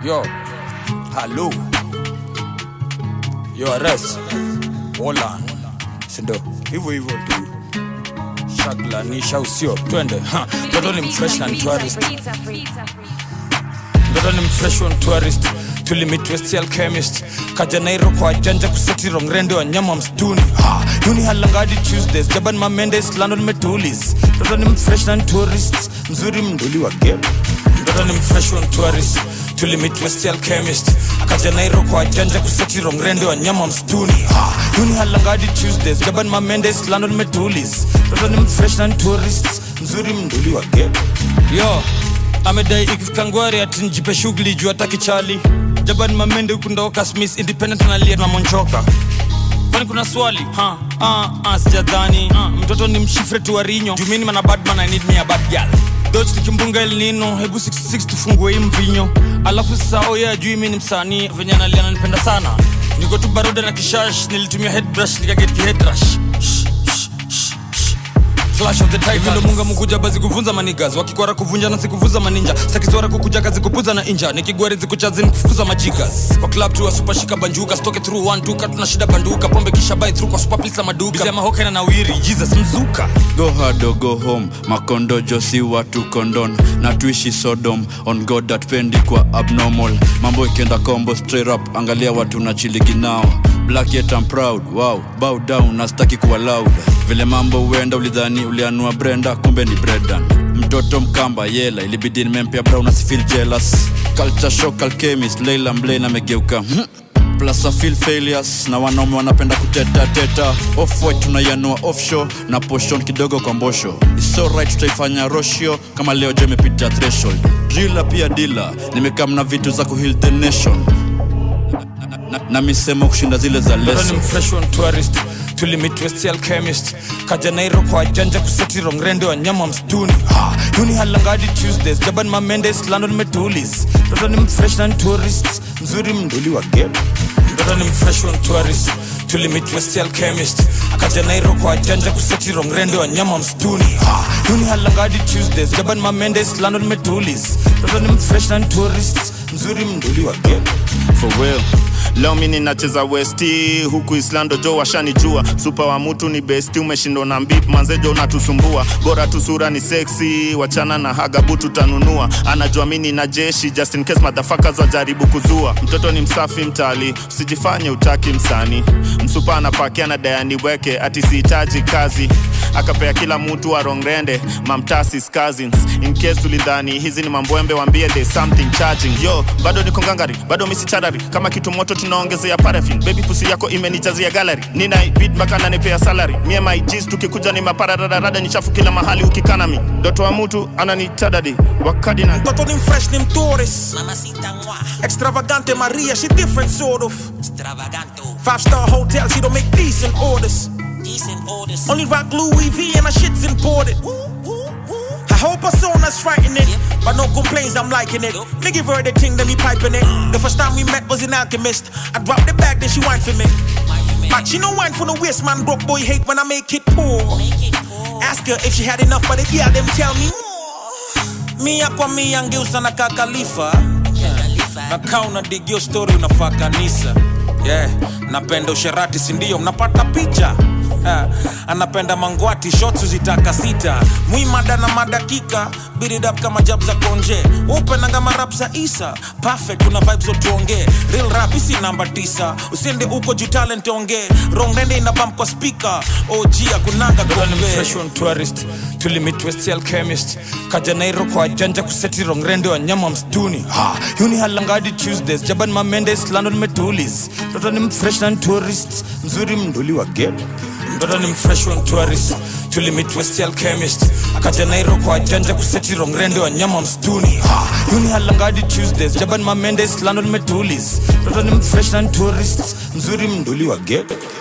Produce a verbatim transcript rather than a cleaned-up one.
Yo, hello. Yo, arrest. Hold on. Sindo, hivyo hivyo tu. Shagla ni shausio. Twende, ha. Toto ni mfresh and tourist. Toto ni mfresh and tourist. Tulimit West Alchemist. Kajanairo kwa janja kuseti rongrende wa nyama mstuni. Ha. Yuni halangadi Tuesdays. Jaban Mamendes, London Metulis. Toto ni mfresh and tourist. Mzuri mduli wa game. Toto ni mfresh and tourist. Tulimit West Alchemist. Kajanairo kwa janja kuseti rongrende wa nyama mstuni. Ha. Yuni halangadi Tuesdays. Jaban Mamendes, London Metulis. Toto ni mfresh and tourist. Mzuri mduli wa game. Yo, amedai ikifkangwari ati njipe shughuli juu ataki chali. Jaban Mamende ukundoka Smith independent na liye na monchoka. Kwani kuna swali? Ha, ah, ah, sijadhani. Ah, mtoto ni mshifre tu warinyo. Jumini mana bad man, I need me a bad girl. Dodge tikimbunga El Nino, hebu sixty six tufungue hii mvinyo. Alafu sasa oh yeah, juu mimi ni msanii, venye analia ananipenda sana. Niko tu baruda na kishash, nilitumia headbrush, nikaget ki headrush. Clash of the Titans. Ndo munga mukuja bazi kuvunza manigas. Wakikwara kuvunja na sikuvuza maninja. Sakizwara kukuja kazi kupuza na inja. Nikigwari zikuchazi nikufuza majigas. Kwa club tu wa super shika banjuka. Stoke through one two cut tunashida banduka. Pombe kisha buy through kwa super please maduka. Bizi ya mahoka na nawiri Jesus mzuka. Go hard or go home. Makondo josi watu kondon. Na tuishi Sodom. On God that pendi kwa abnormal. Mambo ikenda combo straight up. Angalia watu na chiligi nao. Black yet I'm proud, wow, bow down, nastaki kuwa loud. Vile mambo uenda ulidhani ulianua Brenda, kumbe ni Bredan. Mtoto mkamba yela, ilibidi nimempea brown na si feel jealous. Culture shock alchemist, Leila Mblay na megeuka plus I feel failures, na wanaume wanapenda kuteta teta. Off-white tunayanua offshore, na portion kidogo kwa mbosho. It's alright tutaifanya roshio, kama leo je mepita threshold. Driller pia dealer, nimekam na vitu za kuheal the nation. Na, na, na misemo kushinda zile za leso. Toto ni mfresh and tourist. Tulimit West Alchemist. Kajanairo kwa janja kuseti rongrende wa nyama mstuni. Ha. Yuni halangadi Tuesdays. Jaban Mamendes, London Metulis. Toto ni mfresh and tourist. Mzuri mduli wa game. Toto ni mfresh and tourist. Tulimit West Alchemist. Kajanairo kwa janja kuseti rongrende wa nyama mstuni. Ha. Yuni halangadi Tuesdays. Jaban Mamendes, London Metulis. Toto ni mfresh and tourist. Mzuri mduli wa game. For real. Leo mini nacheza Westi, huku Islando jo washanijua. Super wa mutu ni besti, umeshindo na mbip, manzejo unatusumbua. Bora tu sura ni sexy, wachana na hagabu tutanunua. Anajua mini na jeshi, just in case motherfuckers wajaribu kuzua. Mtoto ni msafi mtali, usijifanye utaki msani. Msupa anapakia na dayani weke, ati sihitaji kazi. Akapea kila mtu wa rongrende, mamtasis cousins. In case ulidhani, hizi ni mamboembe wambie there's something charging. Yo, bado niko ngangari, bado misi charari. Kama kitu moto tunaongezea paraffin. Baby pussy yako imenijazia gallery. Nina beat mpaka nanipea salary. Mie my G's tukikuja ni maparararada. Ni chafu kila mahali ukikana mi. Doto wa mtu ananitadadi wakadinali. Toto ni fresh ni mtourist. Mamacita mwa extravagante Maria, she different sort of extravaganto. Five star hotel, she don't make decent orders. Decent orders. Only rock Louis V and her shit's imported. I hope her son's frightening, yep. But no complaints, I'm liking it. Yep. Me give her the thing, then me piping it. The first time we met was in Alchemist. I dropped the bag, then she whined for me. But she no wine for no waste, man. Broke boy hate when I make it poor. Make it poor. Ask her if she had enough, but if yeah, them tell me more. Me akwa mi angeusa na kakalifa. Na kauna digio story unafaa kanisa. Yeah, napenda usherati sindio, mnapata picha. Ha, anapenda mangwati, shots uzitaka sita. Muimada na madakika, beat it up kama jab za konje. Open anga marap za Isa, perfect kuna vibes otuonge. Real rap isi namba tisa, usende uko juu talent onge. Wrong rende ina bump kwa speaker, O G akunanga gombe. Fresh on tourist, tulimit West Alchemist. Kajanairo kwa janja kuseti wrong rende wa nyama mstuni. Ha, yuni halangadi Tuesdays. Jaban Mamendes, London Metulis. Toto ni mfresh and tourist. Mzuri mduli wa game. Toto ni mfresh on tourist. Tulimit West Alchemist. Kajanairo kwa janja kuseti rongrende wa nyama mstuni. Ha, yuni halangadi Tuesdays. Jaban Mamendes, London Metulis. Toto ni mfresh and tourist. Mzuri mduli wa game.